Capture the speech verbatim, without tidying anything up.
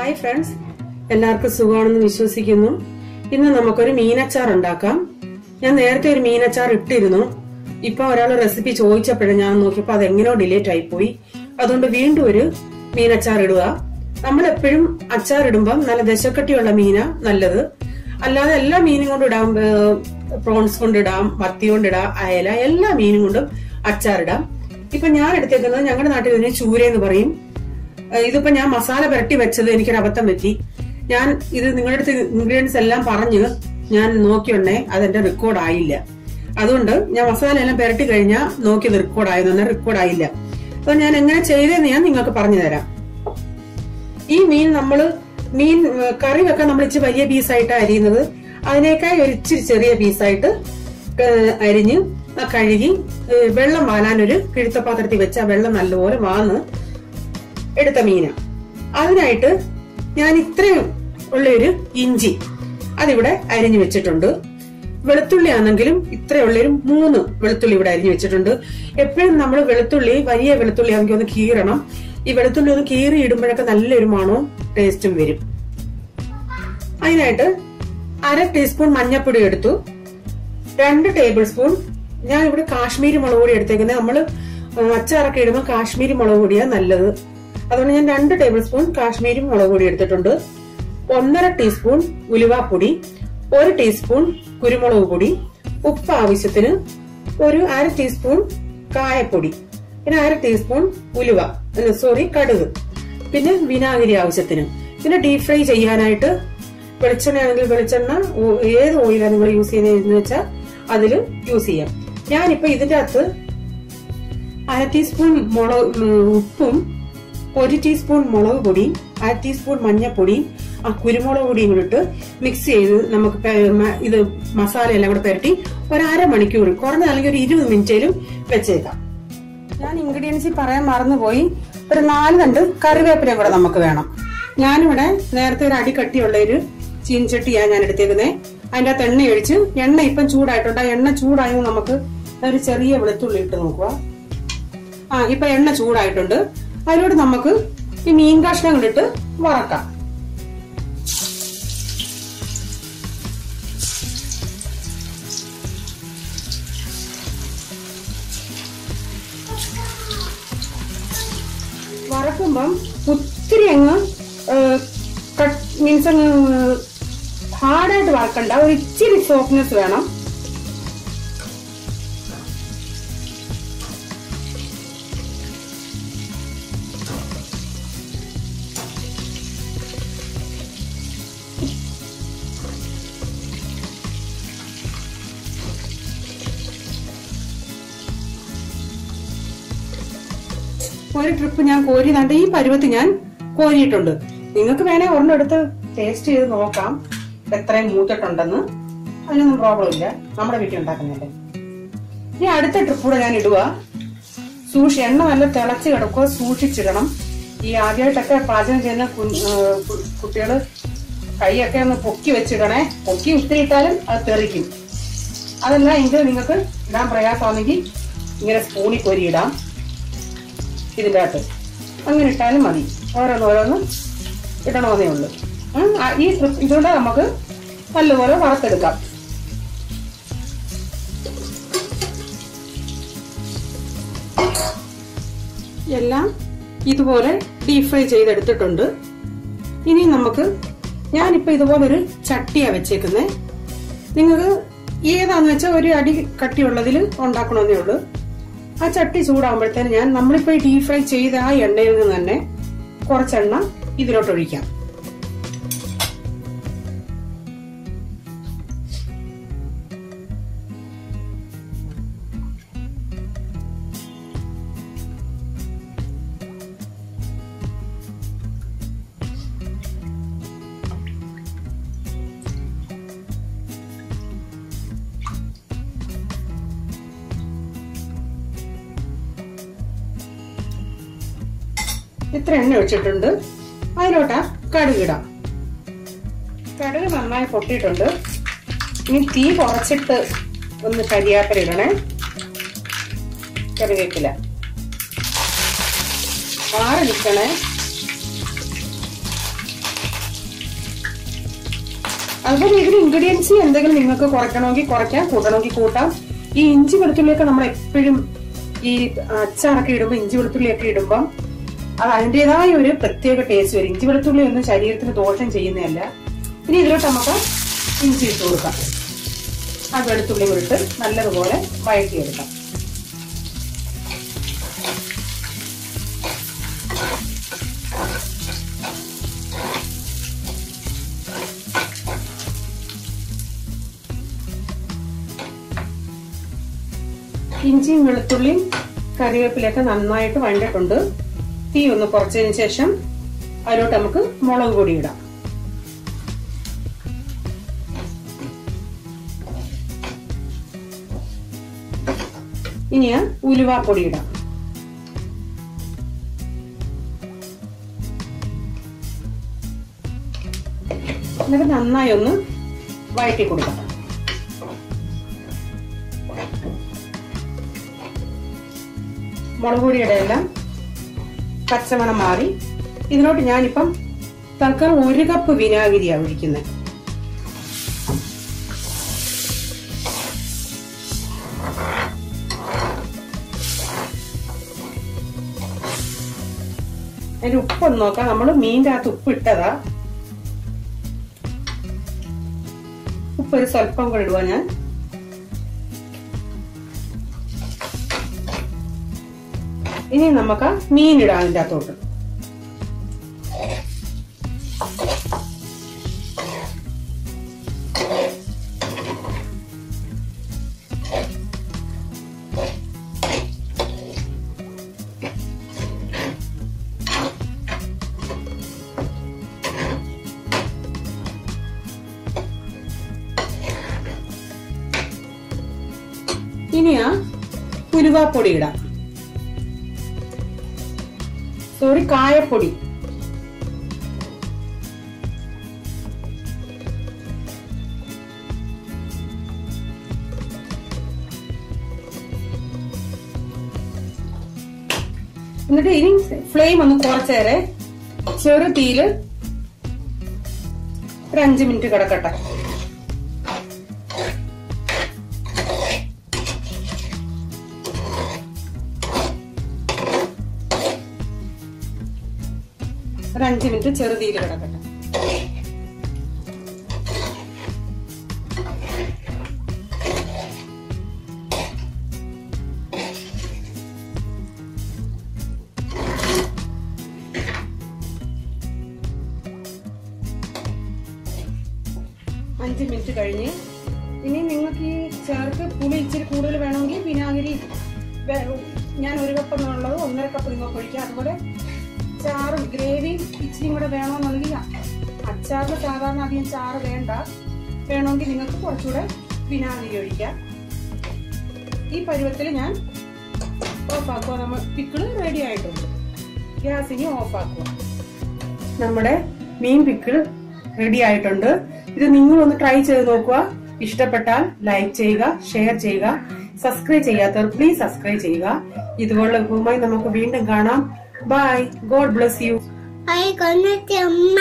Hi friends, എല്ലാവർക്കും സുഖമാണെന്ന് വിശ്വസിക്കുന്നു. ഇന്ന് നമുക്കൊരു മീനച്ചാർ ഉണ്ടാക്കാം. ഞാൻ നേരത്തെ ഒരു മീനച്ചാർ ഇട്ടിരുന്നു. ഇപ്പൊ ഒരാൾ റെസിപ്പി ചോദിച്ചപ്പോഴും ഞാൻ നോക്കിയപ്പോ അതെങ്ങനെയോ ഡിലേറ്റ് ആയിപ്പോയി. അതുകൊണ്ട് വീണ്ടും ഒരു മീനച്ചാർ ഇടുക. നമ്മൾ എപ്പോഴും അച്ചാർ ഇടുമ്പം നല്ല ദശക്കട്ടിയുള്ള മീന നല്ലത്. അല്ലാതെ എല്ലാ മീനും കൊണ്ട് ഇടാം, പ്രോൺസ് കൊണ്ടിടാം, മത്തി കൊണ്ടിടാം, അയല, എല്ലാ മീനും കൊണ്ടും അച്ചാറിടാം. ഇപ്പൊ ഞാൻ എടുത്തേക്കുന്നത് ഞങ്ങളുടെ നാട്ടിൽ ഇതിന് ചൂര എന്ന് പറയും. ഇതിപ്പോ ഞാൻ മസാല പുരട്ടി വെച്ചത് എനിക്കൊരു അബദ്ധം പറ്റി. ഞാൻ ഇത് നിങ്ങളുടെ അടുത്ത് ഇൻഗ്രീഡിയൻസ് എല്ലാം പറഞ്ഞ് ഞാൻ നോക്കിയുണ്ടേ അതെന്റെ റെക്കോർഡ് ആയില്ല. അതുകൊണ്ട് ഞാൻ മസാല എല്ലാം പുരട്ടി കഴിഞ്ഞാൽ നോക്കിയത് റെക്കോർഡ് ആയെന്ന് റെക്കോർഡ് ആയില്ല. അപ്പൊ ഞാൻ എങ്ങനെ ചെയ്തതെന്ന് ഞാൻ നിങ്ങൾക്ക് പറഞ്ഞു തരാം. ഈ മീൻ നമ്മള് മീൻ കറി വെക്കാൻ നമ്മൾ ഇച്ചിരി വലിയ പീസായിട്ട് അരിയുന്നത്. അതിനേക്കാൾ ഒരു ഇച്ചിരി ചെറിയ പീസായിട്ട് അരിഞ്ഞ് കഴുകി വെള്ളം വാലാനൊരു കിഴുത്തപാത്രത്തിൽ വെച്ച് ആ വെള്ളം നല്ലപോലെ വാന്ന് എടുത്ത മീന. അതിനായിട്ട് ഞാൻ ഇത്രയും ഉള്ളൊരു ഇഞ്ചി അതിവിടെ അരിഞ്ഞു വെച്ചിട്ടുണ്ട്. വെളുത്തുള്ളി ആണെങ്കിലും ഇത്രയുള്ളൊരു മൂന്ന് വെളുത്തുള്ളി ഇവിടെ അരിഞ്ഞു വെച്ചിട്ടുണ്ട്. എപ്പോഴും നമ്മൾ വെളുത്തുള്ളി വലിയ വെളുത്തുള്ളി ആണെങ്കിൽ ഒന്ന് കീറണം. ഈ വെളുത്തുള്ളി ഒന്ന് കീറി ഇടുമ്പോഴൊക്കെ നല്ലൊരു മണവും ടേസ്റ്റും വരും. അതിനായിട്ട് അര ടീസ്പൂൺ മഞ്ഞൾപ്പൊടി എടുത്തു. രണ്ട് ടേബിൾ സ്പൂൺ ഞാൻ ഇവിടെ കാശ്മീരി മുളക് പൊടി എടുത്തേക്കുന്നത്. നമ്മള് അച്ചാറൊക്കെ ഇടുമ്പോൾ കാശ്മീരി മുളക് പൊടിയാണ് നല്ലത്. അതുകൊണ്ട് ഞാൻ രണ്ട് ടേബിൾ സ്പൂൺ കാശ്മീരി മുളക് പൊടി എടുത്തിട്ടുണ്ട്. ഒന്നര ടീസ്പൂൺ ഉലുവാപ്പൊടി, ഒരു ടീസ്പൂൺ കുരുമുളക് പൊടി, ഉപ്പ് ആവശ്യത്തിന്, ഒരു അര ടീസ്പൂൺ കായപ്പൊടി, പിന്നെ അര ടീസ്പൂൺ ഉലുവ സോറി കടുക്, പിന്നെ വിനാഗിരി ആവശ്യത്തിന്. പിന്നെ ഡീപ് ഫ്രൈ ചെയ്യാനായിട്ട് വെളിച്ചെണ്ണ ആണെങ്കിൽ വെളിച്ചെണ്ണ, ഏത് ഓയിലാണ് നിങ്ങൾ യൂസ് ചെയ്യുന്നതെന്ന് വെച്ചാൽ അതിൽ യൂസ് ചെയ്യാം. ഞാനിപ്പോ ഇതിന്റെ അകത്ത് അര ടീസ്പൂൺ മുളക് ഉപ്പും ഒരു ടീസ്പൂൺ മുളക് പൊടി, അര ടീസ്പൂൺ മഞ്ഞൾപ്പൊടിയും ആ കുരുമുളക് പൊടിയും കൂടി ഇട്ട് മിക്സ് ചെയ്ത് നമുക്ക് ഇത് മസാല എല്ലാം കൂടെ പുരട്ടി ഒരു അരമണിക്കൂർ, കുറഞ്ഞ അല്ലെങ്കിൽ ഒരു ഇരുപത് മിനിറ്റേലും വെച്ചേക്കാം. ഞാൻ ഇൻഗ്രീഡിയൻസ് പറയാൻ മറന്നുപോയി. ഒരു നാല് തണ്ട് കറിവേപ്പിലയും കൂടെ നമുക്ക് വേണം. ഞാനിവിടെ നേരത്തെ ഒരു അടി കട്ടിയുള്ള ഒരു ചീൻചട്ടിയാണ് ഞാൻ എടുത്തേക്കുന്നത്. അതിന്റെ അകത്ത് എണ്ണ ഒഴിച്ച്, എണ്ണ ഇപ്പം ചൂടായിട്ടുണ്ട്. ആ എണ്ണ ചൂടായെങ്കിൽ നമുക്ക് ഒരു ചെറിയ വെളുത്തുള്ളി ഇട്ട് നോക്കുക. ആ ഇപ്പൊ എണ്ണ ചൂടായിട്ടുണ്ട്. അതിലൂടെ നമുക്ക് ഈ മീൻ കഷ്ണങ്ങളിട്ട് വറക്കാം. വറക്കുമ്പം ഒത്തിരി അങ്ങ് മീൻസ് അങ്ങ് ഹാർഡായിട്ട് വറക്കണ്ട, ഒരു ഇച്ചിരി സോഫ്റ്റ്നെസ് വേണം. ഒരു ട്രിപ്പ് ഞാൻ കോരി തണ്ട് ഈ പരുവത്തിൽ ഞാൻ കോരിയിട്ടുണ്ട്. നിങ്ങൾക്ക് വേണേ ഒരെണ്ണം എടുത്ത് ടേസ്റ്റ് ചെയ്ത് നോക്കാം എത്രയും മൂത്തിട്ടുണ്ടെന്ന്. അതിനൊന്നും പ്രോബ്ലം ഇല്ല, നമ്മുടെ വീട്ടിൽ ഉണ്ടാക്കുന്നില്ലേ. ഇനി അടുത്ത ട്രിപ്പ് കൂടെ ഞാൻ ഇടുക. സൂക്ഷി എണ്ണ നല്ല തിളച്ച് കിടക്കുക, സൂക്ഷിച്ചിടണം. ഈ ആദ്യമായിട്ടൊക്കെ പാചകം ചെയ്യുന്ന കുട്ടികള് കൈയൊക്കെ ഒന്ന് പൊക്കി വെച്ചിടണേ. പൊക്കി ഒത്തിരി ഇട്ടാലും അത് തെറിക്കും. അതല്ല എങ്കിൽ നിങ്ങൾക്ക് ഇടാൻ പ്രയാസമാണെങ്കിൽ ഇങ്ങനെ സ്പൂണിൽ കോരി ഇടാം. ഇതിൻ്റെ അകത്ത് അങ്ങനെ ഇട്ടാലും മതി. ഓരോന്ന് ഓരോന്ന് ഇടണമെന്നേ ഉള്ളൂ. ഈ ഇതുകൊണ്ട് നമുക്ക് നല്ലപോലെ വറുത്തെടുക്കാം. എല്ലാം ഇതുപോലെ ഡീപ് ഫ്രൈ ചെയ്തെടുത്തിട്ടുണ്ട്. ഇനി നമുക്ക് ഞാനിപ്പോ ഇതുപോലൊരു ചട്ടിയാണ് വെച്ചേക്കുന്നത്. നിങ്ങൾക്ക് ഏതാന്ന് വെച്ചാൽ ഒരു അടി കട്ടിയുള്ളതിൽ ഉണ്ടാക്കണമെന്നേ ഉള്ളൂ. ആ ചട്ടി ചൂടാകുമ്പോഴത്തേന് ഞാൻ നമ്മളിപ്പോ ഡീപ് ഫ്രൈ ചെയ്ത ആ എണ്ണയിൽ നിന്ന് തന്നെ കുറച്ചെണ്ണ ഇതിലോട്ട് ഒഴിക്കാം. ഇത്ര എണ്ണ ഒഴിച്ചിട്ടുണ്ട്. അതിലോട്ടാ കടുക് ഇടാം. കടുക് നന്നായി പൊട്ടിയിട്ടുണ്ട്. ഇനി തീ കുറച്ചിട്ട് ഒന്ന് കരിയാപ്പില ഇടണേ. കറിവേപ്പില മാറി നിൽക്കണേ. അതുപോലെ ഇതിന് ഇൻഗ്രീഡിയൻസ് എന്തെങ്കിലും നിങ്ങൾക്ക് കുറയ്ക്കണമെങ്കിൽ കുറയ്ക്കാം, കൂട്ടണമെങ്കിൽ കൂട്ടാം. ഈ ഇഞ്ചി വെളുത്തുള്ളിയൊക്കെ നമ്മൾ എപ്പോഴും ഈ അച്ചാറൊക്കെ ഇടുമ്പോൾ ഇഞ്ചി വെളുത്തുള്ളിയൊക്കെ ഇടുമ്പം അത് അതിൻ്റെതായ ഒരു പ്രത്യേക ടേസ്റ്റ് വരും. ഇഞ്ചി വെളുത്തുള്ളി ഒന്നും ശരീരത്തിന് ദോഷം ചെയ്യുന്നതല്ല. ഇനി ഇതിലോട്ട് നമുക്ക് ഇഞ്ചി ഇട്ട് കൊടുക്കാം. ആ വെളുത്തുള്ളി ഇട്ട് നല്ലതുപോലെ വഴറ്റിയെടുക്കാം. ഇഞ്ചിയും വെളുത്തുള്ളിയും കറിവേപ്പിലൊക്കെ നന്നായിട്ട് വഴണ്ടിട്ടുണ്ട്. തീ ഒന്ന് കുറച്ചതിന് ശേഷം അതിലോട്ട് നമുക്ക് മുളക് പൊടി ഇടാം. ഇനി ഉലുവാപ്പൊടി ഇടാം. എന്നിട്ട് നന്നായി ഒന്ന് വഴറ്റി കൊടുക്കാം. മുളക് പൊടിയുടെ എല്ലാം പച്ചമണം മാറി. ഇതിനോട്ട് ഞാനിപ്പം തൽക്കാലം ഒരു കപ്പ് വിനാഗിരിയാണ് ഒഴിക്കുന്നത്. അതിന്റെ ഉപ്പൊന്ന് നോക്കാം. നമ്മള് മീനിന്റെ അകത്ത് ഉപ്പ് ഇട്ടതാ. ഉപ്പ് ഒരു സ്വല്പം കൂടെ ഇടുക ഞാൻ. ഇനി നമുക്ക് മീൻ ഇടാം അതിന്റെ അകത്തോട്ട്. ഇനിയാ ഉലുവാപ്പൊടി ഇടാം. സോറി, കായപ്പൊടി. എന്നിട്ട് ഇനി ഫ്ലെയിം ഒന്ന് കുറച്ചേരെ ചെറു തീയില് ഒരു അഞ്ചു മിനിറ്റ് കിടക്കട്ടെ. ഒരു അഞ്ചു മിനിറ്റ് ചെറുതീയിൽ കിടക്കട്ടെ. അഞ്ച് മിനിറ്റ് കഴിഞ്ഞ് ഇനി നിങ്ങൾക്ക് ഈ ചേർത്ത് പുളി ഇച്ചിരി കൂടുതൽ വേണമെങ്കിൽ വിനാഗിരി ഞാൻ ഒരു കപ്പ് എന്നുള്ളത് ഒന്നര കപ്പ് നിങ്ങൾക്ക് ഒഴിക്കാം. അതുപോലെ ചാറും ഗ്രേവിയും ഇച്ചിരി കൂടെ വേണമെന്നുണ്ടെങ്കിൽ അച്ചാറിന് സാധാരണ അധികം ചാറ് വേണ്ട. വേണമെങ്കിൽ നിങ്ങൾക്ക് കുറച്ചുകൂടെ വിനാഗിരി ഒഴിക്കാം. ഈ പരുവത്തിൽ ഞാൻ ഓഫാക്കുക. നമ്മൾ പിക്കിള് റെഡി ആയിട്ടുണ്ട്. ഗ്യാസ് ഇനി ഓഫാക്കുക. നമ്മുടെ മീൻ പിക്കിൾ റെഡി ആയിട്ടുണ്ട്. ഇത് നിങ്ങളൊന്ന് ട്രൈ ചെയ്ത് നോക്കുക. ഇഷ്ടപ്പെട്ടാൽ ലൈക്ക് ചെയ്യുക, ഷെയർ ചെയ്യുക. സബ്സ്ക്രൈബ് ചെയ്യാത്തവർ പ്ലീസ് സബ്സ്ക്രൈബ് ചെയ്യുക. ഇതുപോലുള്ള വിഭവമായി നമുക്ക് വീണ്ടും കാണാം. Bye. God bless you. I connect